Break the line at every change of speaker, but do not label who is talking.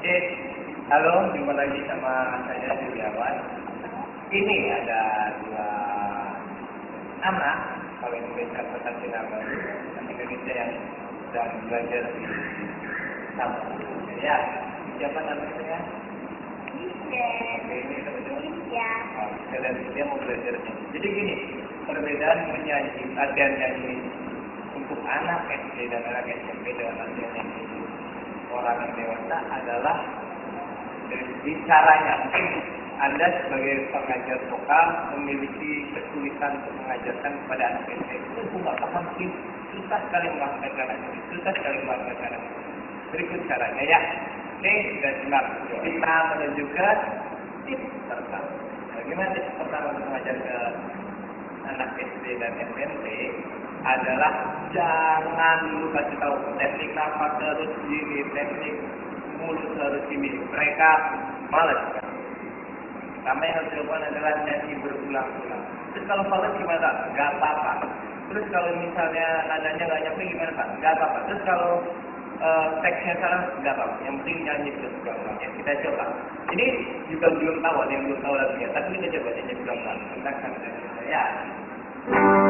Oke, halo, jumpa lagi sama saya Juliawan. Ini ada dua anak, kalau Indonesia seperti nama Indonesia yang sedang belajar di kampus. Ya, siapa namanya ya? Oke, ini
Ya.
dan dia mau belajar. Jadi gini, perbedaan menyanyi, latihan nyanyi untuk anak SD dan anak SMP dengan latihan nyanyi orang yang dewasa adalah dari caranya. Mungkin Anda sebagai pengajar vokal memiliki kesulitan untuk mengajarkan kepada anak SD. Itu nggak paham sih, susah sekali melakukan itu, susah sekali melakukan itu. Berikut caranya ya. Oke, sudah simak. Kita menunjukkan tips pertama. Bagaimana tips pertama untuk mengajar ke anak SD dan SMP adalah jangan dulu kasih tahu teknik nafas harus gini, teknik mulut harus gini. Mereka malas. Pertama yang harus dilakukan adalah nyanyi berulang-ulang. Terus kalau malas gimana? Gak apa-apa. Terus kalau misalnya nadanya nggak nyampe gimana Pak? Gak apa-apa. Terus kalau teksnya salah nggak apa-apa. Yang penting nyanyi terus berulang-ulang. Ya, kita coba. Ini juga belum tahu, ada yang belum tahu lagunya. Tapi kita coba nyanyi berulang-ulang. Tentang ya.